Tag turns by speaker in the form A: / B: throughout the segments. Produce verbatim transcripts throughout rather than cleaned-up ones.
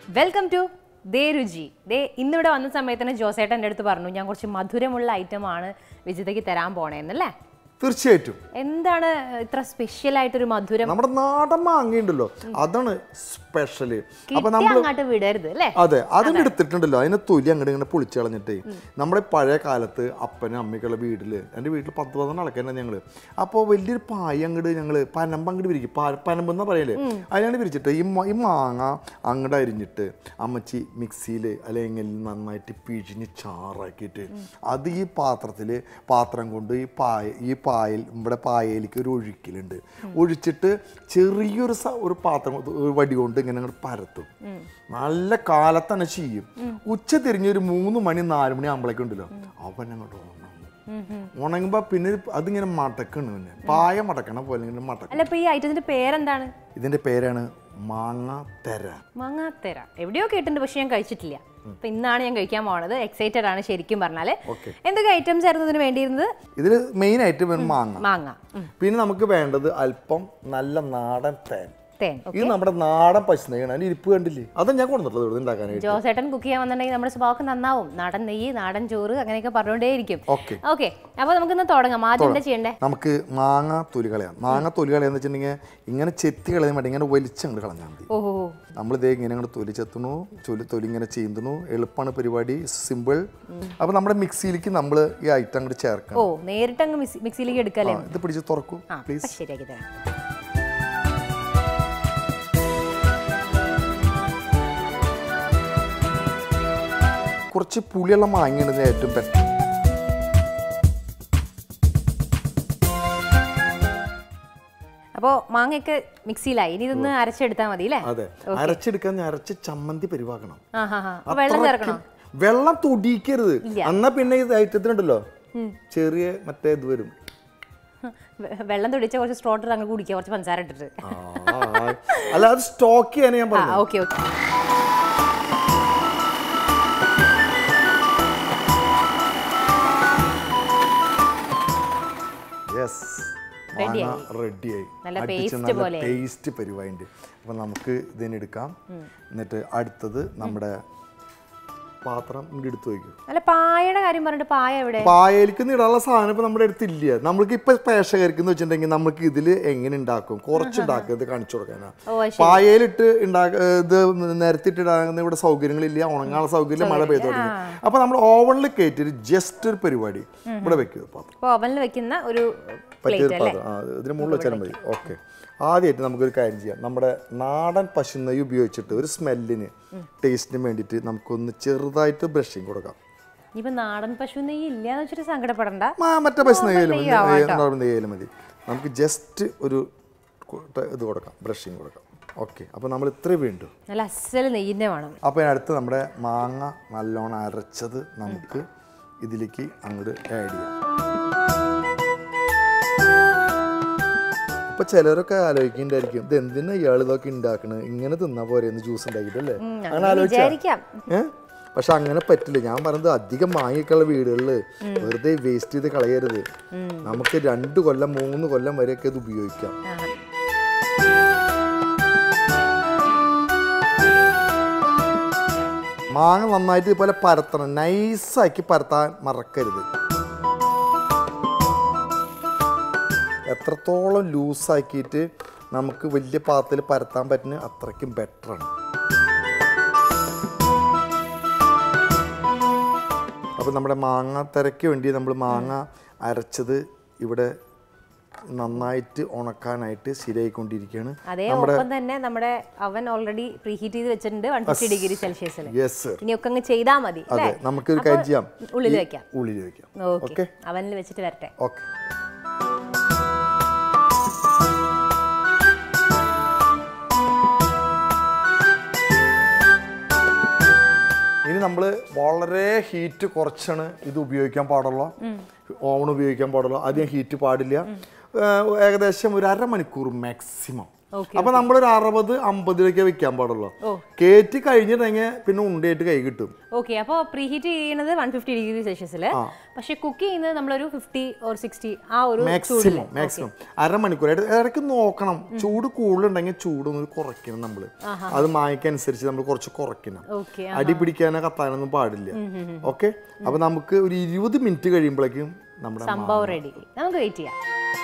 A: Welcome to Dhe Ruchi. They in the video on the Samet and Josette and Edthaparnu, Yankochi Madhuramula item on Vijitaki Teram Pone.
B: തീർച്ചയായിട്ടും
A: എന്താണ് ഇത്ര special ആയിട്ട് ഒരു മധുരം
B: നമ്മുടെ നാടൻ മാങ്ങ ഉണ്ടല്ലോ അതാണ് സ്പെഷ്യൽ
A: അപ്പോൾ നമ്മൾ അങ്ങോട്ട് വിടരുത് അല്ലേ
B: അതെ അതിന്റെ എടുത്തിട്ടുണ്ടല്ലോ അതിനെ തൊലി അങ്ങോട്ട് ഇങ്ങനെ പൊളിച്ച് കളഞ്ഞിട്ട് നമ്മുടെ പഴയ കാലത്ത് അപ്പനും അമ്മയ്ക്കുള്ള വീട്ടിൽ എൻ്റെ വീട്ടിൽ പത്ത് പതിനൊന്ന് ആൾക്കാരാണ് ഞങ്ങൾ അപ്പോൾ വലിയൊരു പായ അങ്ങോട്ട് ഞങ്ങൾ പനമ്പ് അങ്ങോട്ട് വിരിക്കും പനമ്പെന്നാ പറയല്ലേ അതിനാണ് വിരിച്ചിട്ട് ഈ ഈ മാങ്ങ അങ്ങോട്ട് അരിഞ്ഞിട്ട് അമ്മച്ചി മിക്സിയിൽ അല്ലെങ്കിൽ നന്നായിട്ട് പിഴിഞ്ഞ് ചാറാക്കിയിട്ട് അത് ഈ പാത്രത്തിൽ പാത്രം കൊണ്ട് ഈ പായ ഈ പായൽ ഇവിടെ പായയിലേക്ക് ഒരു ഒഴിക്കലുണ്ട് ഒഴിച്ചിട്ട് ചെറിയൊരു ഒരു പാത്രം ഒരു വടി കൊണ്ട് ഇങ്ങനെ അങ്ങോട്ട് പരത്തും നല്ല കാലത്തന്നെ ചെയ്യും ഉച്ച തിരിഞ്ഞൊരു മൂന്ന് മണി നാല് മണി ആകുമ്പോഴേക്കും ഉണ്ടല്ലോ അവൻ അങ്ങോട്ട് ഉണങ്ങും ഉണങ്ങുമ്പോ പിന്നെ അതിങ്ങനെ മടക്കണം പിന്നെ പായ മടക്കണ പോലെ ഇങ്ങനെ മടക്കും
A: ഈ ഐറ്റത്തിന്റെ പേരെന്താണ്
B: ഇതിന്റെ പേരാണ് മാങ്ങ തെര
A: മാങ്ങ തെര എവിടെയോ കേട്ടിട്ടുണ്ട് പക്ഷെ ഞാൻ കഴിച്ചിട്ടില്ല അപ്പൊ ഇന്നാണ് ഞാൻ കഴിക്കാൻ പോകുന്നത് എക്സൈറ്റഡ് ആണ് ശരിക്കും പറഞ്ഞാല് എന്തൊക്കെ ഐറ്റംസ് ആയിരുന്നു ഇതിന് വേണ്ടിയിരുന്നത്
B: ഇതിൽ മെയിൻ ആയിട്ട് മാങ്ങ
A: മാങ്ങ
B: പിന്നെ നമുക്ക് വേണ്ടത് അല്പം നല്ല നാടൻ തേൻ
A: തേൻ
B: ഇത് നമ്മുടെ നാടൻ പശുനെയ്യാണ് അതിന് ഇരിപ്പ് കണ്ടില്ലേ അതാ ഞാൻ കൊണ്ടുവന്നിട്ടുള്ളത് ഉണ്ടാക്കാനായിട്ട്
A: ജോസേട്ടൻ കുക്ക് ചെയ്യാൻ വന്നിട്ടുണ്ടെങ്കിൽ നമ്മുടെ സ്വഭാവമൊക്കെ നന്നാവും നാടൻ നെയ്യ് നാടൻ ചോറ് അങ്ങനെയൊക്കെ പറഞ്ഞുകൊണ്ടേയിരിക്കും ഓക്കെ അപ്പൊ നമുക്ക് ഇന്ന് തുടങ്ങാം ആദ്യം എന്താ ചെയ്യണ്ടേ
B: നമുക്ക് മാങ്ങ തൊലി കളയാം മാങ്ങ തൊലി കളയാന്ന് വെച്ചിട്ടുണ്ടെങ്കിൽ ഇങ്ങനെ ചെത്തി കളയാൻ വേണ്ടി ഇങ്ങനെ വലിച്ചങ്ങോട്ട് കളഞ്ഞാൽ മതി
A: ഓഹോ
B: നമ്മൾ ഇതേ ഇങ്ങനെ അങ്ങോട്ട് തൊലി ചെത്തുന്നു തൊലി തൊലി ഇങ്ങനെ ചെയ്യുന്നു എളുപ്പമാണ് പരിപാടി സിമ്പിൾ അപ്പൊ നമ്മുടെ മിക്സിയിലേക്ക് നമ്മൾ ഈ ഐറ്റം അങ്ങോട്ട് ചേർക്കാം
A: ഓ നേരിട്ട് അങ്ങ് മിക്സിയിലേക്ക് എടുക്കാല്ലേ
B: ഇത് പിടിച്ച് തുറക്കൂ പ്ലീസ്
A: ശരിയാക്കി തരാം
B: കുറച്ച് പുളിയുള്ള മാങ്ങയാണ് ഏറ്റവും ബെറ്റർ
A: അപ്പോ മാങ്ങയൊക്കെ മിക്സിയിലായി ഇനി ഇതൊന്ന് അരച്ചെടുത്താൽ മതി അല്ലേ
B: അതെ അരച്ചെടുക്കാൻ അരച്ച് ചമ്മന്തി പരിവാക്കണം
A: വെള്ളം ചേർക്കണം
B: വെള്ളം തൊടിക്കരുത് എന്നാ പിന്നെ ഇത് ഐറ്റത്തിനുണ്ടല്ലോ ചെറിയ മറ്റേ ഇത് വരും
A: വെള്ളം തൊടിച്ച കുറച്ച് സ്ട്രോട്ടർ അങ്ങ് കുടിക്കുക കുറച്ച് പഞ്ചസാര ഇട്ടിട്ട്
B: അല്ല അത് സ്റ്റോക്ക് ചെയ്യാൻ ഞാൻ പറഞ്ഞു
A: ഓക്കെ ഓക്കെ
B: റെഡിയായി ടേസ്റ്റ് പരിവായിണ്ട് അപ്പൊ നമുക്ക് ഇതിനെ എടുക്കാം എന്നിട്ട് അടുത്തത് നമ്മുടെ പാത്രം ഇങ്ങോട്ട് എടുത്തു വയ്ക്കും
A: അല്ല പായയുടെ കാര്യം പറഞ്ഞിട്ട് പായ എവിടെ
B: പായയിലേക്ക് ഇടാനുള്ള സാധനം ഇപ്പൊ നമ്മുടെ അടുത്തില്ല നമ്മൾക്ക് ഇപ്പൊ പേശകരിക്കുന്ന വെച്ചിട്ടുണ്ടെങ്കിൽ നമുക്ക് ഇതില് എങ്ങനെ ഉണ്ടാക്കും കുറച്ചുണ്ടാക്കുക ഇത് കാണിച്ചു കൊടുക്കാനാ പായയിലിട്ട് ഉണ്ടാക്ക ഇത് നിരത്തിട്ടിടാകുന്ന ഇവിടെ സൗകര്യങ്ങളില്ല ഉണങ്ങാനുള്ള സൗകര്യം മഴ പെയ്തു തുടങ്ങി അപ്പൊ നമ്മൾ ഓവനിൽ കയറ്റിട്ട് ജസ്റ്റ് ഒരു പരിപാടി ഇവിടെ വെക്കുക പാത്രം
A: ഓവനിൽ വെക്കുന്ന ഒരു
B: പറ്റിയൊരു പാത്രം ആ ഇതിന് മുകളിൽ വെച്ചാലും മതി ഓക്കെ ആദ്യമായിട്ട് നമുക്കൊരു കാര്യം ചെയ്യാം നമ്മുടെ നാടൻ പശുനെയ്യ് ഉപയോഗിച്ചിട്ട് ഒരു സ്മെല്ലിന് ടേസ്റ്റിന് വേണ്ടിയിട്ട് നമുക്കൊന്ന് ചെറുതായിട്ട് ബ്രഷിങ് കൊടുക്കാം
A: ഇപ്പൊ നാടൻ പശു നെയ്യ് ഇല്ലാന്ന് വെച്ചിട്ട് സങ്കടപ്പെടണ്ട
B: മറ്റേ പശുനെയ്യാലും നെയ്യാലും മതി നമുക്ക് ജസ്റ്റ് ഒരു ഇത് കൊടുക്കാം ബ്രഷിങ് കൊടുക്കാം ഓക്കെ അപ്പോൾ നമ്മൾ ഇത്രയും വേണ്ടു
A: നല്ല അസൽ നെയ്യിൻ്റെ വേണം
B: അപ്പോൾ അടുത്ത് നമ്മുടെ മാങ്ങ നല്ലോണം അരച്ചത് നമുക്ക് ഇതിലേക്ക് അങ്ങോട്ട് ആഡ് ചെയ്യാം ഇപ്പൊ ചിലരൊക്കെ ആലോചിക്കുന്നുണ്ടായിരിക്കും ഇത് എന്തിനാ ഇയാൾ ഇതൊക്കെ ഉണ്ടാക്കണത് ഇങ്ങനെ തിന്നാ പോരെന്ന് ജ്യൂസ് ഉണ്ടാക്കിട്ടല്ലേ അങ്ങനെ ആലോചിക്കാം ഏഹ് പക്ഷെ അങ്ങനെ പറ്റില്ല ഞാൻ പറഞ്ഞത് അധികം മാങ്ങിയൊക്കെയുള്ള വീടുകളിൽ വെറുതെ വേസ്റ്റ് ചെയ്ത് കളയരുത് നമുക്ക് രണ്ട് കൊല്ലം മൂന്ന് കൊല്ലം വരെയൊക്കെ ഇത് ഉപയോഗിക്കാം മാങ്ങ നന്നായിട്ട് ഇതുപോലെ പരത്തണം നൈസാക്കി പരത്താൻ മറക്കരുത് എത്രത്തോളം ലൂസാക്കിയിട്ട് നമുക്ക് വലിയ പാത്രത്തിൽ പരത്താൻ പറ്റുന്ന അത്രയ്ക്കും ബെറ്ററാണ് അപ്പോൾ നമ്മുടെ മാങ്ങ തിരക്ക് വേണ്ടി നമ്മൾ മാങ്ങ അരച്ചത് ഇവിടെ നന്നായിട്ട് ഉണക്കാനായിട്ട് ശരിയായിക്കൊണ്ടിരിക്കുകയാണ്
A: തന്നെ നമ്മുടെ അവൻ ഓൾറെഡി പ്രീഹീറ്റ് ചെയ്ത് വെച്ചിട്ടുണ്ട് one fifty ഡിഗ്രി സെൽഷ്യസിൽ ഇനിയൊക്കെ അങ്ങ് ചെയ്താൽ മതി
B: അതെ നമുക്കൊരു കാര്യം ചെയ്യാം
A: ഉള്ളിൽ വെക്കാം
B: ഉള്ളിൽ വെക്കാം
A: ഓക്കെ അവനിൽ വെച്ചിട്ട് വരട്ടെ
B: ഓക്കെ ഇനി നമ്മൾ വളരെ ഹീറ്റ് കുറച്ചാണ് ഇത് ഉപയോഗിക്കാൻ പാടുള്ളൂ ഓവൺ ഉപയോഗിക്കാൻ പാടുള്ളൂ അധികം ഹീറ്റ് പാടില്ല ഏകദേശം ഒരു അരമണിക്കൂർ മാക്സിമം അപ്പൊ നമ്മളൊരു അറുപത് അമ്പതിലൊക്കെ വെക്കാൻ പാടുള്ളൂ. കേറ്റി കഴിഞ്ഞിട്ടുണ്ടെങ്കിൽ പിന്നെ ഉണ്ടയായിട്ട് കൈ കിട്ടും.
A: ഓക്കെ, അപ്പോൾ പ്രീ ഹീറ്റ് ചെയ്യുന്നത് വൺ ഫിഫ്റ്റി ഡിഗ്രി സെൽഷ്യസിൽ, പക്ഷെ കുക്ക് ചെയ്യുന്നത് നമ്മളൊരു ഫിഫ്റ്റി ഓർ സിക്സ്റ്റി ആ ഒരു
B: മാക്സിമം മാക്സിമം അരമണിക്കൂറായിട്ട് ഇടയ്ക്ക് നോക്കണം. ചൂട് കൂടുതലുണ്ടെങ്കിൽ ചൂടൊന്ന് കുറയ്ക്കണം നമ്മൾ. അത് മായ്ക്കനുസരിച്ച് നമ്മൾ കുറച്ച് കുറയ്ക്കണം. അടി പിടിക്കാനോ കത്താനൊന്നും പാടില്ല. ഓക്കെ, അപ്പൊ നമുക്ക് ഒരു ഇരുപത് മിനിറ്റ് കഴിയുമ്പോഴേക്കും നമ്മുടെ
A: സംഭവം റെഡി. നമുക്ക് വെയിറ്റ് ചെയ്യാം.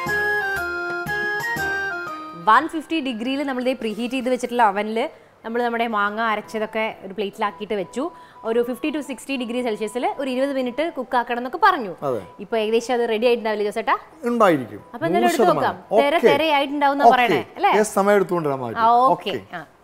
A: വൺ ഫിഫ്റ്റി ഡിഗ്രിയിൽ നമ്മൾ പ്രീ ഹീറ്റ് ചെയ്ത് വെച്ചിട്ടുള്ള അവനിൽ നമ്മൾ നമ്മുടെ മാങ്ങ അരച്ചതൊക്കെ ഒരു പ്ലേറ്റിലാക്കിയിട്ട് വെച്ചു. ഒരു ഫിഫ്റ്റി ടു സിക്സ്റ്റി ഡിഗ്രി സെൽഷ്യസിൽ ഒരു ഇരുപത് മിനിറ്റ് കുക്ക് ആക്കണം എന്നൊക്കെ പറഞ്ഞു. ഇപ്പൊ ഏകദേശം അത് റെഡി ആയിട്ടുണ്ടാവില്ലേ ജോസേട്ടാ?
B: ഉണ്ടായിരിക്കും.
A: അപ്പൊ എന്തായാലും എടുത്ത് നോക്കാം. തെര തെരയായിട്ടുണ്ടാവും പറയണേ അല്ലേ?
B: സമയം എടുത്തുകൊണ്ടിരാം.
A: ഓക്കെ,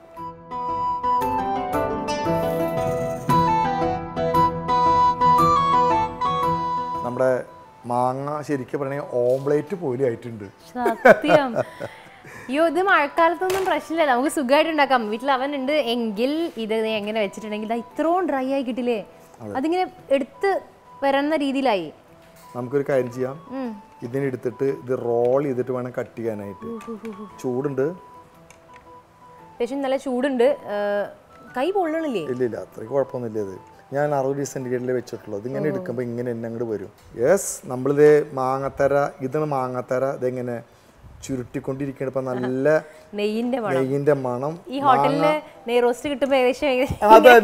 B: നമ്മുടെ മാങ്ങ ശരിക്കും പറയണെങ്കിൽ ഓംപ്ലേറ്റ് പോലെ ആയിട്ടുണ്ട്.
A: സത്യം. അയ്യോ, ഇത് മഴക്കാലത്തൊന്നും പ്രശ്നമില്ല, നമുക്ക് സുഖമായിട്ട് ഉണ്ടാക്കാം. വീട്ടിൽ അവൻ ഉണ്ട് എങ്കിൽ ഇത് എങ്ങനെ വെച്ചിട്ടുണ്ടെങ്കിൽ ഇത്രയും ഡ്രൈ ആയി കിട്ടില്ലേ, അതിങ്ങനെ എടുത്ത് വരുന്ന രീതിയിലായി.
B: നമുക്കൊരു കാര്യം ചെയ്യാം, ഇതിനെടുത്തിട്ട് ഇത് റോൾ ചെയ്തിട്ട് വേണം കട്ട് ചെയ്യാനായിട്ട്. ചൂടുണ്ട്,
A: നല്ല ചൂടുണ്ട്. കൈ പൊള്ളണില്ലേ?
B: ഇല്ല ഇല്ല, അത്രയ്ക്ക് കുഴപ്പമൊന്നുമില്ല. ഇത് ഞാൻ അറുപത് ഡിഗ്രി സെൻറ്റിഗ്രേഡിൽ വെച്ചിട്ടുള്ളൂ. ഇതിങ്ങനെ എടുക്കുമ്പോൾ ഇങ്ങനെ എന്നെ അങ്ങോട്ട് വരും. യെസ്, നമ്മളിത് മാങ്ങത്തര, ഇതാണ് മാങ്ങത്തര. ഇതെങ്ങനെ ചുരുട്ടിക്കൊണ്ടിരിക്കണം. ഇപ്പൊ നല്ല
A: നെയ്യിന്റെ
B: നെയ്യിന്റെ മണം.
A: ഈ ഹോട്ടലില് നെയ് റോസ്റ്റ് കിട്ടുമ്പോൾ ഏകദേശം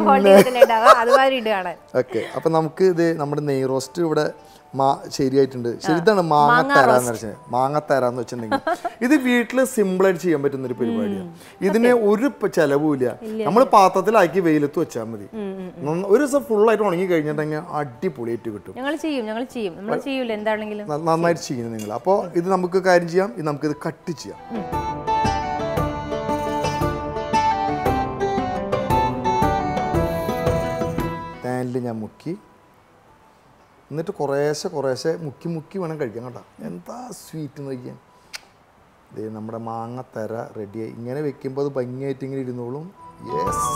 B: ഓക്കെ, അപ്പൊ നമുക്ക് ഇത് നമ്മുടെ നെയ് റോസ്റ്റ് ഇവിടെ ശരിയായിട്ടുണ്ട്. ശരി, ഇതാണ് മാങ്ങ തര എന്ന് വെച്ചാൽ. മാങ്ങ തര എന്ന് വെച്ചിട്ടുണ്ടെങ്കിൽ ഇത് വീട്ടില് സിമ്പിളായിട്ട് ചെയ്യാൻ പറ്റുന്ന ഒരു പരിപാടിയാണ്. ഇതിന് ഒരു ചെലവുമില്ല. നമ്മൾ പാത്രത്തിലാക്കി വെയിലത്ത് വെച്ചാൽ മതി. ഒരു ദിവസം ഫുള്ളായിട്ട് ഉണങ്ങി കഴിഞ്ഞിട്ടുണ്ടെങ്കിൽ അടിപൊളിയായിട്ട് കിട്ടും. നന്നായിട്ട് ചെയ്യും നിങ്ങൾ. അപ്പോൾ ഇത് നമുക്ക് കാര്യം ചെയ്യാം, ഇത് നമുക്കിത് കട്ട് ചെയ്യാം. പാനിൽ ഞാൻ മുക്കി, എന്നിട്ട് കുറേശ്ശെ കുറേശ്ശെ മുക്കി മുക്കി വേണം കഴിക്കാൻ കേട്ടോ. എന്താ സ്വീറ്റ് നോക്കിയാൽ. ഇത് നമ്മുടെ മാങ്ങ തര റെഡിയായി. ഇങ്ങനെ വെക്കുമ്പോൾ അത് ഭംഗിയായിട്ട് ഇങ്ങനെ ഇരുന്നോളും. യെസ്,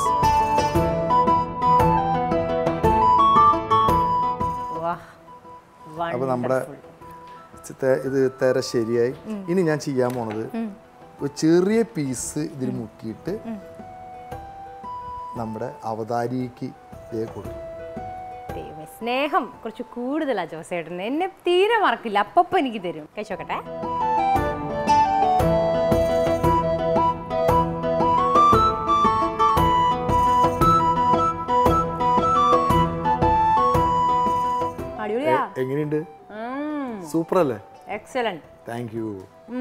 B: അപ്പോൾ നമ്മുടെ ഇത് തര ശരിയായി. ഇനി ഞാൻ ചെയ്യാൻ പോണത് ഒരു ചെറിയ പീസ് ഇതിൽ മുക്കിയിട്ട് നമ്മുടെ അവതാരിക്ക് ഇതേ കൊടുക്കും.
A: സ്നേഹം കുറച്ച് കൂടുതലാ ജോസേട്ടന്. എന്നെ തീരെ മറക്കില്ല, അപ്പപ്പോ എനിക്ക് തരും. കഴിച്ചോക്കട്ടെ. അടിപൊളിയാ.
B: എങ്ങനെയുണ്ട്? സൂപ്പർ അല്ലേ?
A: എക്സലന്റ്.
B: Thank you.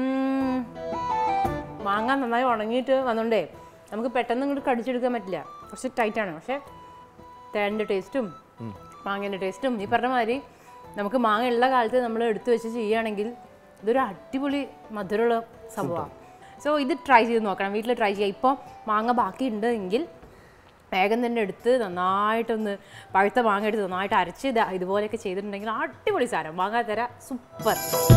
A: മാങ്ങ നന്നായി ഉണങ്ങിയിട്ട് വന്നോണ്ടേ നമുക്ക് പെട്ടെന്ന് ഇങ്ങോട്ട് കടിച്ചെടുക്കാൻ പറ്റില്ല. കുറച്ച് ടൈറ്റാണ്. പക്ഷെ തേൻ്റെ ടേസ്റ്റും മാങ്ങേൻ്റെ ടേസ്റ്റും ഈ പറഞ്ഞ മാതിരി നമുക്ക് മാങ്ങ ഉള്ള കാലത്ത് നമ്മൾ എടുത്തു വെച്ച് ചെയ്യുകയാണെങ്കിൽ ഇതൊരു അടിപൊളി മധുരമുള്ള സംഭവമാണ്. സോ ഇത് ട്രൈ ചെയ്ത് നോക്കണം, വീട്ടിൽ ട്രൈ ചെയ്യുക. ഇപ്പോൾ മാങ്ങ ബാക്കിയുണ്ട് എങ്കിൽ വേഗം തന്നെ എടുത്ത് നന്നായിട്ടൊന്ന് പഴുത്ത മാങ്ങ എടുത്ത് നന്നായിട്ട് അരച്ച് ഇത് ഇതുപോലെയൊക്കെ ചെയ്തിട്ടുണ്ടെങ്കിൽ അടിപൊളി സാധനം. മാങ്ങ തര super.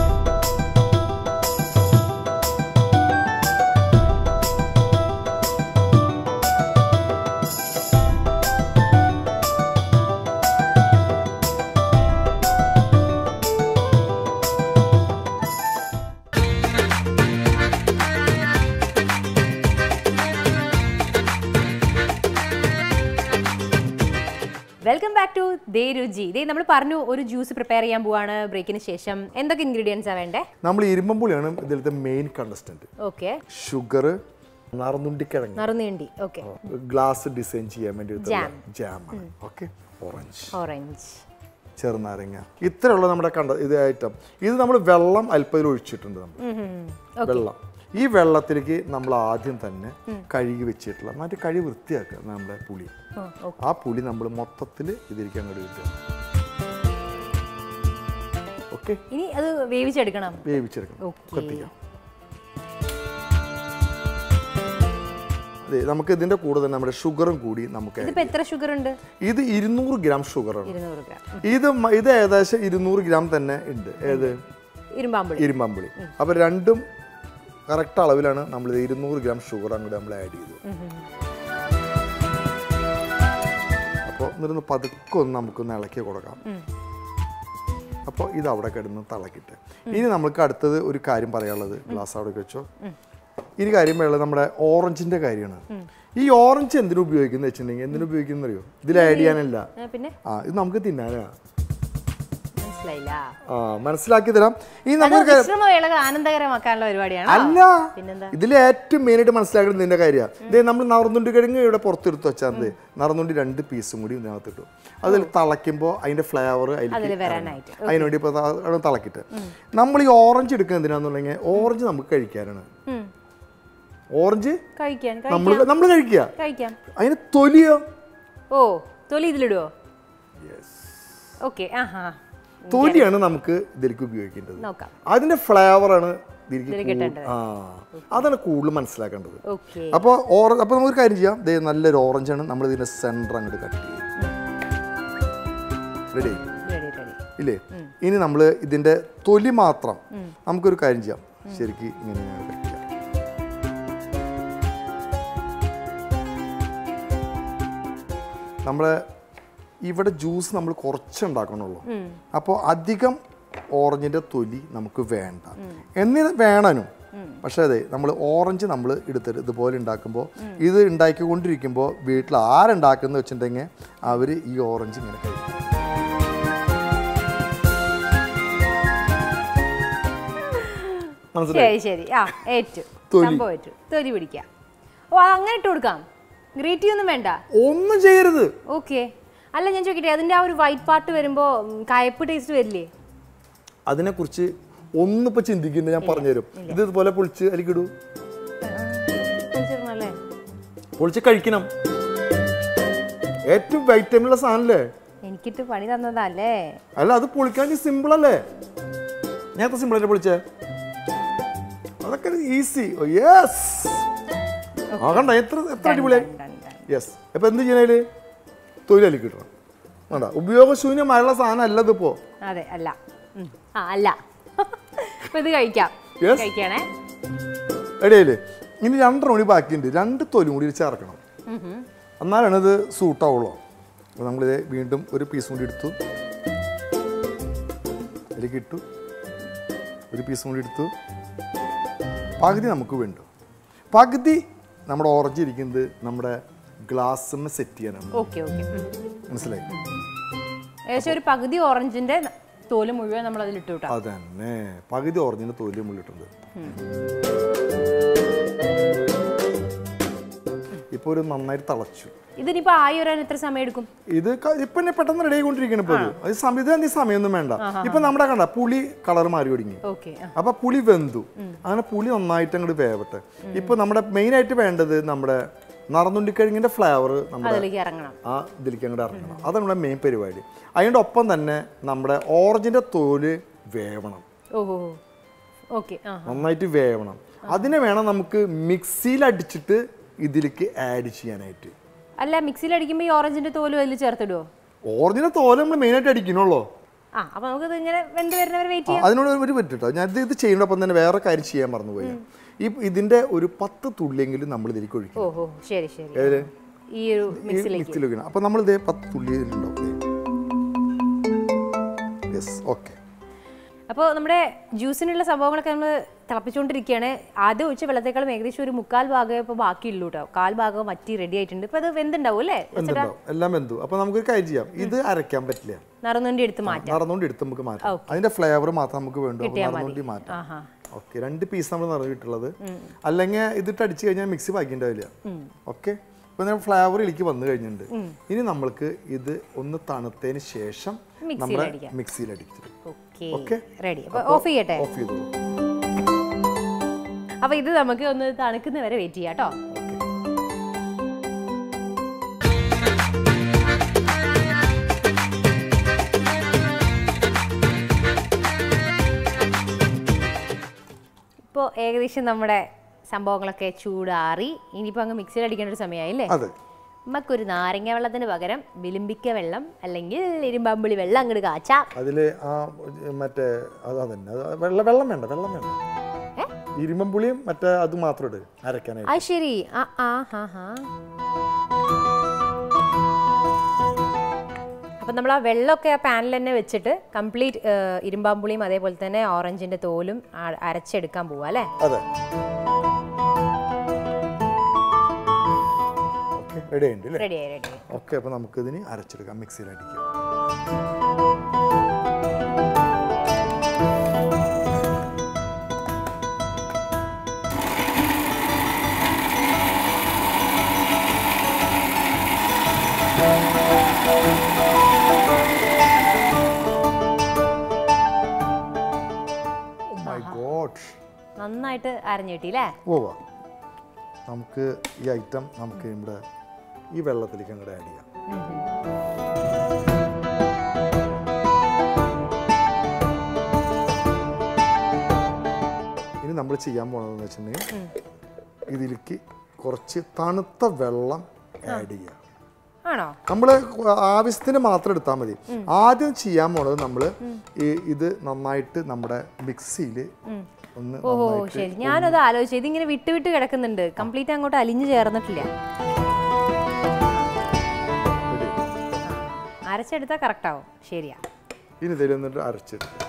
A: Welcome back to the Ruchi. ദേ നമ്മൾ പറഞ്ഞു ഒരു ജ്യൂസ് പ്രിപ്പയർ ചെയ്യാൻ പോവാണ് ബ്രേക്കിന് ശേഷം. എന്തൊക്കെ ഇൻഗ്രീഡിയൻസ് ആ വേണ്ടേ?
B: നമ്മൾ ഇരുമ്പുളിയാണ് ഇതിലത്തെ മെയിൻ കണ്ടസ്റ്റന്റ്.
A: ഓക്കെ,
B: ഷുഗർ, നറുന്നുണ്ടിക്കിഴങ്ങ്,
A: നറുന്നുണ്ടി, ഓക്കെ,
B: ഗ്ലാസ് ഡിസൈൻ ചെയ്യാൻ വേണ്ടി ജാം, ഓക്കെ, ഓറഞ്ച്
A: ഓറഞ്ച്
B: ചെറുനാരങ്ങ, ഇത്രയുള്ള നമ്മുടെ കണ്ട ഇത് ഐറ്റം. ഇത് നമ്മൾ വെള്ളം അല്പം ഒഴിച്ചിട്ടുണ്ട്. നമ്മൾ വെള്ളം, ഈ വെള്ളത്തിലേക്ക് നമ്മൾ ആദ്യം തന്നെ കഴുകി വെച്ചിട്ടുള്ള മറ്റേ കഴി വൃത്തിയാക്കുക നമ്മുടെ പുളി. ആ പുളി നമ്മൾ മൊത്തത്തിൽ ഇതിലേക്ക് അങ്ങോട്ട് കിട്ടുക. ഓക്കെ,
A: ഇനി അത് വേവിച്ചെടുക്കണം.
B: വേവിച്ചെടുക്കണം, കത്തിക്കാം. അതെ, നമുക്ക് ഇതിന്റെ കൂടെ തന്നെ നമ്മുടെ ഷുഗറും കൂടി നമുക്ക്.
A: എത്ര ഷുഗർ ഉണ്ട്?
B: ഇത് ഇരുന്നൂറ് ഗ്രാം ഷുഗറാണ്. ഇത് ഇത് ഏകദേശം ഇരുന്നൂറ് ഗ്രാം തന്നെ ഉണ്ട്. ഏത്?
A: ഇരുമ്പാമ്പുളി.
B: ഇരുമ്പാമ്പുളി. അപ്പൊ രണ്ടും കറക്റ്റ് അളവിലാണ് നമ്മൾ ഇരുന്നൂറ് ഗ്രാം ഷുഗർ അങ്ങോട്ട് നമ്മൾ ആഡ് ചെയ്തു. അപ്പോൾ എന്നിട്ട് പതുക്കെ ഒന്ന് നമുക്കൊന്ന് ഇളക്കി കൊടുക്കാം. അപ്പോൾ ഇത് അവിടെ കിടന്ന് തിളക്കിട്ട് ഇനി നമുക്ക് അടുത്തത് ഒരു കാര്യം പറയാനുള്ളത്. ഗ്ലാസ് അവിടെ വെച്ചോ. ഇനി കാര്യം വേണ്ടത് നമ്മുടെ ഓറഞ്ചിന്റെ കാര്യമാണ്. ഈ ഓറഞ്ച് എന്തിനു ഉപയോഗിക്കുന്നത് വെച്ചിട്ടുണ്ടെങ്കിൽ എന്തിനു ഉപയോഗിക്കുന്ന അറിയോ? ഇതിൽ ആഡ് ചെയ്യാനല്ല, ആ ഇത് നമുക്ക് തിന്നാനാ. ആ മനസ്സിലാക്കി തരാം. ഈ നമുക്ക്
A: ആനന്ദകരമാക്കാനുള്ള പരിപാടിയാണ്.
B: അല്ല, ഇതിൽ ഏറ്റവും മെയിൻ ആയിട്ട് മനസ്സിലാക്കുന്നത് ഇതിന്റെ കാര്യമാണ്. ഇതേ നമ്മൾ നറുന്നുണ്ടി കിഴങ്ങ് ഇവിടെ പുറത്തെടുത്ത് വെച്ചാൽ നറുന്നുണ്ടി രണ്ട് പീസും കൂടി ഇതിനകത്ത് ഇട്ടു. അതിൽ തിളയ്ക്കുമ്പോൾ അതിന്റെ ഫ്ലേവർ അതിനുവേണ്ടി ഇപ്പൊ തിളക്കിട്ട് നമ്മൾ ഈ ഓറഞ്ച് എടുക്കുന്നത് എന്തിനാന്നുണ്ടെങ്കിൽ ഓറഞ്ച് നമുക്ക് കഴിക്കാനാണ്. ഓറഞ്ച് നമ്മൾ നമ്മൾ കഴിക്കുക. അതിന് തൊലിയോ?
A: ഓ തൊലി ഇതിലിടുവോ? ഓക്കെ.
B: തൊലിയാണ് നമുക്ക് ഇതിലേക്ക് ഉപയോഗിക്കേണ്ടത്. അതിന്റെ ഫ്ലേവറാണ് ആ അതാണ് കൂടുതൽ മനസ്സിലാക്കേണ്ടത്. അപ്പൊ അപ്പൊ നമുക്കൊരു കാര്യം ചെയ്യാം. ദേ നല്ലൊരു ഓറഞ്ചാണ്, നമ്മൾ ഇതിന്റെ സെന്റർ അങ്ങോട്ട് കട്ട് ചെയ്യും. റെഡി ഇല്ലേ? ഇനി നമ്മൾ ഇതിന്റെ തൊലി മാത്രം നമുക്കൊരു കാര്യം ചെയ്യാം. ശരിക്കും ഇങ്ങനെ കട്ട് ചെയ്യാം. നമ്മളെ ഇവിടെ ജ്യൂസ് നമ്മൾ കുറച്ച് ഉണ്ടാക്കണുള്ളൂ. അപ്പോൾ അധികം ഓറഞ്ചിൻ്റെ തൊലി നമുക്ക് വേണ്ട. എന്നിത് വേണനും. പക്ഷേ അതെ നമ്മൾ ഓറഞ്ച് നമ്മൾ എടുത്തിട്ട് ഇതുപോലെ ഉണ്ടാക്കുമ്പോൾ ഇത് ഉണ്ടാക്കിക്കൊണ്ടിരിക്കുമ്പോൾ വീട്ടിൽ ആരുണ്ടാക്കുന്നത് വെച്ചിട്ടുണ്ടെങ്കിൽ അവർ ഈ ഓറഞ്ച് ഇങ്ങനെ കഴിക്കും.
A: ശരി ശരി ആ ഏറ്റു തൊലി പിടിക്കാം. ഓ അങ്ങനെ ഇട്ട് കൊടുക്കാം. ഗ്രേറ്റ് ഒന്നും വേണ്ട,
B: ഒന്നും ചെയ്യരുത്.
A: ഓക്കെ. അല്ല ഞാൻ ചോദിക്കട്ടെ, അതിന്റെ ആ ഒരു വൈറ്റ് പാർട്ട് വരുമ്പോ കയ്പ്പ് ടേസ്റ്റ് വരില്ലേ?
B: അതിനെ കുറിച്ച് ഒന്നും ഇപ്പൊ ചിന്തിക്കുന്നത് ഞാൻ പറഞ്ഞുതരും. ഇത് ഇതുപോലെ പൊളിച്ച് അലിക്കിടൂ, പൊളിച്ച് കഴിക്കണം. ഏറ്റവും വൈറ്റമിനുള്ള സാധനല്ലേ?
A: എനിക്കിട്ട് പണി തന്നതല്ലേ?
B: അല്ല, അത് പൊളിക്കാൻ സിമ്പിൾ അല്ലേ? ഞാൻ എത്ര സിമ്പിൾ ആയിട്ട് പൊളിച്ചേ? അതൊക്കെ ഈസി. യെസ്, ആകണ്ട എത്ര എത്ര അടിപൊളിയായി. യെസ്. അപ്പൊ എന്ത് ചെയ്യണേല് തൊഴിലാളി കിട്ടണം. വേണ്ട, ഉപയോഗശൂന്യമായുള്ള സാധനം അല്ല ഇതിപ്പോ.
A: അതെ, അല്ല അല്ല. ഇത് കഴിക്കാം. കഴിക്കണേ.
B: എടയില് ഇനി രണ്ടര മണി ബാക്കിയുണ്ട്. രണ്ട് തൊലി കൂടി ചേർക്കണം, എന്നാലാണ് ഇത് സൂട്ടാവുള്ളൂ. അപ്പോൾ നമ്മളിത് വീണ്ടും ഒരു പീസ് കൂടി എടുത്തു, അതിലേക്ക് ഇട്ടു. ഒരു പീസും കൂടി എടുത്തു. പകുതി നമുക്ക് വേണ്ടു. പകുതി നമ്മുടെ ഓറഞ്ച് ഇരിക്കുന്നത് നമ്മുടെ ഗ്ലാസ് സെറ്റ് ചെയ്യാനാണ്.
A: ഓക്കെ ഓക്കെ,
B: മനസ്സിലായി?
A: ഏകദേശം ഒരു പകുതി ഓറഞ്ചിന്റെ തോല് മുഴുവൻ നമ്മൾ അതിൽ ഇട്ടു.
B: അതന്നെ, പകുതി ഓറഞ്ചിന്റെ തോല് മുള്ളിട്ടുണ്ട്. ഇപ്പൊ ഒരു നന്നായിട്ട് തിളച്ചു.
A: ഇതിനിപ്പോ ആയി വരാൻ എത്ര സമയം എടുക്കും?
B: ഇത് ഇപ്പൊ പെട്ടെന്ന് റെഡി ആയിക്കൊണ്ടിരിക്കണം. ഇപ്പൊ അത് സമയത്ത് സമയമൊന്നും വേണ്ട. ഇപ്പൊ നമ്മുടെ കണ്ട പുളി കളർ മാറി തുടങ്ങി. അപ്പൊ പുളി വെന്തു. അങ്ങനെ പുളി നന്നായിട്ട് അങ്ങോട്ട് വേവട്ടെ. ഇപ്പൊ നമ്മുടെ മെയിൻ ആയിട്ട് വേണ്ടത് നമ്മുടെ നറുന്നുണ്ടിക്കിഴങ്ങിന്റെ ഫ്ലേവർ നമ്മുടെ ആ ഇതിലേക്ക് അങ്ങോട്ട് ഇറങ്ങണം. അതാണ് നമ്മുടെ മെയിൻ പരിപാടി. അതിൻ്റെ ഒപ്പം തന്നെ നമ്മുടെ ഓറഞ്ചിന്റെ തോല് വേവണം, നന്നായിട്ട് വേവണം. അതിനെ വേണം നമുക്ക് മിക്സിയിൽ അടിച്ചിട്ട് ഇതിലേക്ക് ആഡ് ചെയ്യാനായിട്ട്.
A: അല്ല, മിക്സിയിൽ അടിക്കുമ്പോൾ ഈ ഓറഞ്ചിന്റെ തോല് അതിൽ ചേർത്തിടുവോ?
B: ഓറഞ്ചിന്റെ തോല് നമ്മൾ മെയിൻ ആയിട്ട് അടിക്കണല്ലോ. അതിനോട് ഒരു പറ്റിട്ടോ. ഞാൻ ഇത് ഇത് ചെയ്യുന്നൊപ്പം തന്നെ വേറെ കാര്യം ചെയ്യാൻ മറന്നുപോയി. ഈ ഇതിന്റെ ഒരു പത്ത് തുള്ളിയെങ്കിലും നമ്മൾ ഇതിലേക്ക് ഒഴിക്കും. അപ്പൊ നമ്മൾ ഇതേ പത്ത് തുള്ളി ഉണ്ടാവും.
A: അപ്പോൾ നമ്മുടെ ജ്യൂസിനുള്ള സംഭവങ്ങളൊക്കെ നമ്മൾ തിളപ്പിച്ചുകൊണ്ടിരിക്കുകയാണ്. ആദ്യം ഒഴിച്ച വെള്ളത്തേക്കാളും ഏകദേശം ഒരു മുക്കാൽ ഭാഗം ഇപ്പോൾ ബാക്കിയുള്ളൂ കേട്ടോ. കാൽ ഭാഗം വറ്റി റെഡി ആയിട്ടുണ്ട്. ഇപ്പൊ അത് വെന്തുണ്ടാവും അല്ലേ?
B: എല്ലാം വെന്തു. അപ്പൊ നമുക്കൊരു കാര്യം ചെയ്യാം. ഇത് അരയ്ക്കാൻ പറ്റില്ല,
A: നറുന്നുണ്ടി എടുത്ത് മാറ്റാം.
B: നറുന്നുണ്ടി എടുത്ത് നമുക്ക് മാറ്റാം. അതിന്റെ ഫ്ലേവർ മാത്രം നമുക്ക് വേണ്ടു. നറുന്നുണ്ടി മാറ്റാം. ഓക്കെ, രണ്ട് പീസ് നമ്മൾ നിറഞ്ഞിട്ടുള്ളത്. അല്ലെങ്കിൽ ഇതിട്ട് അടിച്ചു കഴിഞ്ഞാൽ മിക്സി ബാക്കിണ്ടാവില്ല. ഓക്കെ, ഇപ്പൊ ഞാൻ ഫ്ലേവർ ഇതിലേക്ക് വന്നു കഴിഞ്ഞിട്ടുണ്ട്. ഇനി നമ്മൾക്ക് ഇത് ഒന്ന് തണുത്തതിന് ശേഷം നമ്മുടെ മിക്സിയിൽ അടിക്കും.
A: ഓഫ് ചെയ്യട്ടെ. അപ്പൊ ഇത് നമുക്ക് ഒന്ന് തണുക്കുന്ന വരെ വെയിറ്റ് ചെയ്യാം കേട്ടോ. ഇപ്പോൾ ഏകദേശം നമ്മുടെ സംഭവങ്ങളൊക്കെ ചൂടാറി. ഇനിയിപ്പോൾ അങ്ങ് മിക്സിയിൽ അടിക്കേണ്ട ഒരു സമയമായില്ലേ? നമുക്കൊരു നാരങ്ങ വെള്ളത്തിന് പകരം വിലുമ്പിക്ക വെള്ളം അല്ലെങ്കിൽ ഇരുമ്പാമ്പുളി വെള്ളം അങ്ങോട്ട് കാച്ചാം.
B: അതില് ആ മറ്റേ വെള്ളം വെള്ളം വേണ്ട, വെള്ളം വേണ്ട. ഇരുമ്പുളിയും മറ്റേ അത് മാത്രം ഇട് അരക്കാനായിട്ട്.
A: ആ ശരി. ആ ആ ഹാ ഹാ. അപ്പം നമ്മൾ ആ വെള്ളമൊക്കെ ആ പാനിൽ തന്നെ വെച്ചിട്ട് കംപ്ലീറ്റ് ഇരുമ്പാമ്പുളിയും അതേപോലെ തന്നെ ഓറഞ്ചിന്റെ തോലും അരച്ചെടുക്കാൻ പോവാ അല്ലേ?
B: അതെ. റെഡി ആയിട്ടുണ്ട് അല്ലേ?
A: റെഡി ആയി റെഡി ആയി.
B: ഓക്കെ, അപ്പോൾ നമുക്കിതിന് അരച്ചെടുക്കാം, മിക്സിയിൽ അടിക്കാം.
A: നന്നായിട്ട് അരഞ്ഞു കിട്ടിയില്ലേ?
B: ഓ, നമുക്ക് ഈ ഐറ്റം നമുക്ക് ഇവിടെ ഈ വെള്ളത്തിലേക്ക് അങ്ങോട്ട് ആഡ് ചെയ്യാം. ഇനി നമ്മൾ ചെയ്യാൻ പോണതെന്ന് വെച്ചിട്ടുണ്ടെങ്കിൽ ഇതിലേക്ക് കുറച്ച് തണുത്ത വെള്ളം ആഡ് ചെയ്യാം.
A: ആണോ?
B: നമ്മൾ ആവശ്യത്തിന് മാത്രം എടുത്താൽ മതി. ആദ്യം ചെയ്യാൻ പോണത് നമ്മൾ ഇത് നന്നായിട്ട് നമ്മുടെ മിക്സിയിൽ ഒന്ന്.
A: ഓ ശരി, ഞാനത് ആലോചിച്ചു, ഇതിങ്ങനെ വിട്ട് വിട്ട് കിടക്കുന്നുണ്ട്, കംപ്ലീറ്റ് അങ്ങോട്ട് അലിഞ്ഞു ചേർന്നിട്ടില്ല. അരച്ചെടുത്താൽ കറക്റ്റ് ആവും. ശരിയാ.
B: ഇനി തരുന്നിട്ട് അരച്ചെടുത്ത്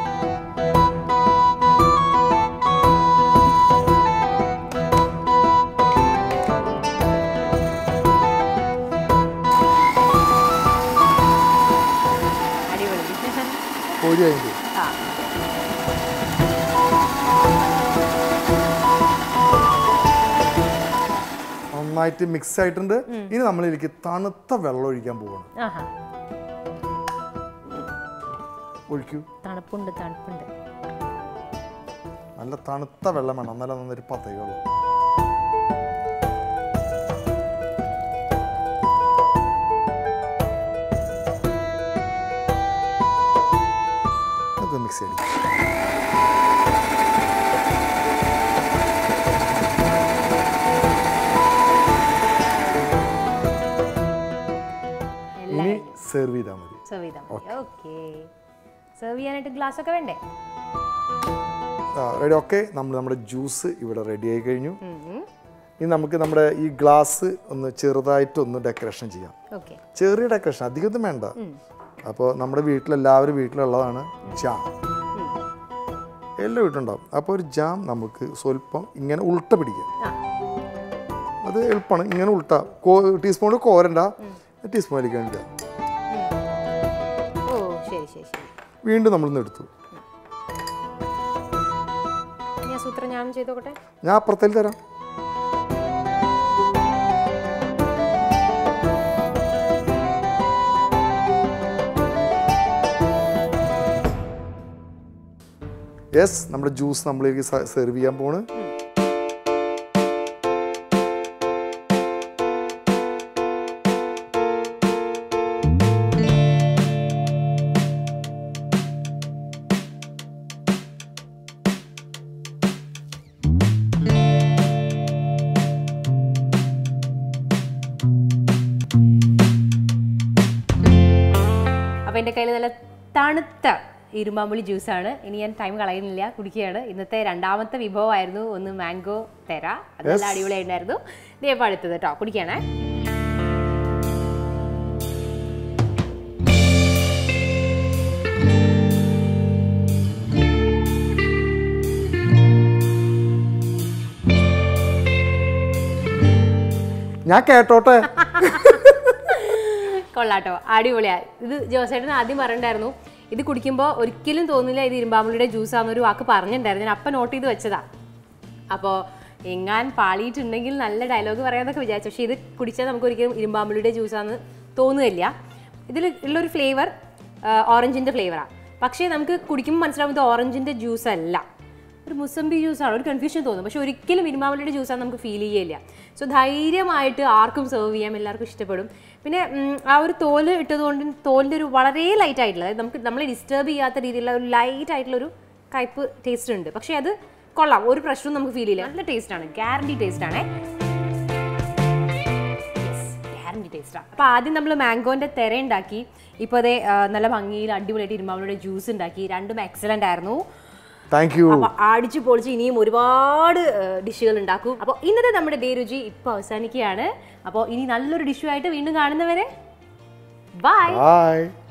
B: പൊരി ആയിട്ട് നന്നായിട്ട് മിക്സ് ആയിട്ടുണ്ട്. ഇനി നമ്മളിലേക്ക് തണുത്ത വെള്ളം ഒഴിക്കാൻ പോവാണ്. ഒഴിക്കൂ.
A: തണുപ്പുണ്ട് തണുപ്പുണ്ട്.
B: നല്ല തണുത്ത വെള്ളം വേണം, നല്ല നന്നൊരു പതയുള്ളൂ. നമുക്ക് മിക്സ് ചെയ്യണം. ഇനി സെർവ് ചെയ്താൽ മതി.
A: സെർവ് ചെയ്താൽ മതി. ഓക്കെ, സെർവ് ചെയ്യാനായിട്ട് ഗ്ലാസ് ഒക്കെ വേണ്ടേ?
B: റെഡി. ഓക്കെ, നമ്മൾ നമ്മുടെ ജ്യൂസ് ഇവിടെ റെഡി ആയി കഴിഞ്ഞു. ഇനി നമുക്ക് നമ്മുടെ ഈ ഗ്ലാസ് ഒന്ന് ചെറുതായിട്ടൊന്ന് ഡെക്കറേഷൻ ചെയ്യാം. ചെറിയ ഡെക്കറേഷൻ, അധികമൊന്നും വേണ്ട. അപ്പോൾ നമ്മുടെ വീട്ടിലെല്ലാവരും വീട്ടിലുള്ളതാണ് ജാം. എല്ലാ വീട്ടിലുണ്ടാവും. അപ്പോൾ ഒരു ജാം നമുക്ക് സ്വല്പം ഇങ്ങനെ ഉൾട്ട പിടിക്കാം. അത് എളുപ്പമാണ്. ഇങ്ങനെ ഉൾട്ട ടീസ്പൂൺ കോരണ്ട, ടീസ്പൂണിലേക്ക് വേണ്ട. വീണ്ടും നമ്മളിന്ന് എടുത്തു. ഞാൻ അപ്പുറത്തേക്ക് തരാം. യെസ്, നമ്മുടെ ജ്യൂസ് നമ്മളിലേക്ക് സെർവ് ചെയ്യാൻ പോണ്.
A: അപ്പോൾ എൻ്റെ കയ്യിൽ നല്ല തണുത്ത ഇരുമ്പാമ്പുളി ജ്യൂസാണ്. ഇനി ഞാൻ ടൈം കളയുന്നില്ല, കുടിക്കുകയാണ്. ഇന്നത്തെ രണ്ടാമത്തെ വിഭവമായിരുന്നു ഒന്ന് മാംഗോ തെര. അതെല്ലാം അടിപൊളിയായിട്ടുണ്ടായിരുന്നു. ദേ അടുത്തത് കേട്ടോ, കുടിക്കുകയാണേ.
B: ഞാൻ കേട്ടോട്ടെ.
A: കൊള്ളാട്ടോ, അടിപൊളിയാ. ഇത് ജോസേട്ടന് ആദ്യം പറഞ്ഞിട്ടുണ്ടായിരുന്നു, ഇത് കുടിക്കുമ്പോൾ ഒരിക്കലും തോന്നില്ല ഇത് ഇരുമ്പാമ്പുളിയുടെ ജ്യൂസാണെന്നൊരു വാക്ക് പറഞ്ഞിട്ടുണ്ടായിരുന്നു. ഞാൻ അപ്പം നോട്ട് ചെയ്ത് വെച്ചതാ. അപ്പോൾ എങ്ങാൻ പാളിയിട്ടുണ്ടെങ്കിൽ നല്ല ഡയലോഗ് പറയാമെന്നൊക്കെ വിചാരിച്ചു. പക്ഷേ ഇത് കുടിച്ചാൽ നമുക്ക് ഒരിക്കലും ഇരുമ്പാമ്പുളിയുടെ ജ്യൂസാണെന്ന് തോന്നുകയില്ല. ഇതിൽ ഉള്ളൊരു ഫ്ലേവർ ഓറഞ്ചിൻ്റെ ഫ്ലേവറാണ്. പക്ഷേ നമുക്ക് കുടിക്കുമ്പോൾ മനസ്സിലാവും ഇത് ഓറഞ്ചിൻ്റെ ജ്യൂസ് അല്ല, ഒരു മുസംബി ജ്യൂസാണ്. ഒരു കൺഫ്യൂഷൻ തോന്നും. പക്ഷേ ഒരിക്കലും ഇരുമ്പാമ്പുളിയുടെ ജ്യൂസാണ് നമുക്ക് ഫീൽ ചെയ്യില്ല. സോ ധൈര്യമായിട്ട് ആർക്കും സെർവ് ചെയ്യാം, എല്ലാവർക്കും ഇഷ്ടപ്പെടും. പിന്നെ ആ ഒരു തോല് ഇട്ടതുകൊണ്ട് തോലിൻ്റെ ഒരു വളരെ ലൈറ്റ് ആയിട്ടുള്ള, അതായത് നമുക്ക് നമ്മളെ ഡിസ്റ്റർബ് ചെയ്യാത്ത രീതിയിലുള്ള ഒരു ലൈറ്റ് ആയിട്ടുള്ളൊരു കയ്പ്പ് ടേസ്റ്റ് ഉണ്ട്. പക്ഷേ അത് കൊള്ളാം, ഒരു പ്രശ്നവും നമുക്ക് ഫീൽ ചെയ്യില്ല. നല്ല ടേസ്റ്റാണ്, ഗ്യാരണ്ടി ടേസ്റ്റാണേ, ഗ്യാരണ്ടി ടേസ്റ്റാണ്. അപ്പോൾ ആദ്യം നമ്മൾ മാംഗോൻ്റെ തെര ഉണ്ടാക്കി. ഇപ്പോൾ അതേ നല്ല ഭംഗിയിൽ അടിപൊളിയായിട്ട് ഇരുമ്പാമ്പുളിയുടെ ജ്യൂസ് ഉണ്ടാക്കി. രണ്ടും എക്സലൻ്റ് ആയിരുന്നു. അപ്പോൾ അടിച്ചു പൊളിച്ച് ഇനിയും ഒരുപാട് ഡിഷുകൾ ഉണ്ടാക്കും. അപ്പോൾ ഇന്നത്തെ നമ്മുടെ ദേ രുചി ഇപ്പോൾ അവസാനിക്കുകയാണ്. അപ്പോൾ ഇനി നല്ലൊരു ഡിഷുമായിട്ട് വീണ്ടും കാണുന്നവരെ ബൈ.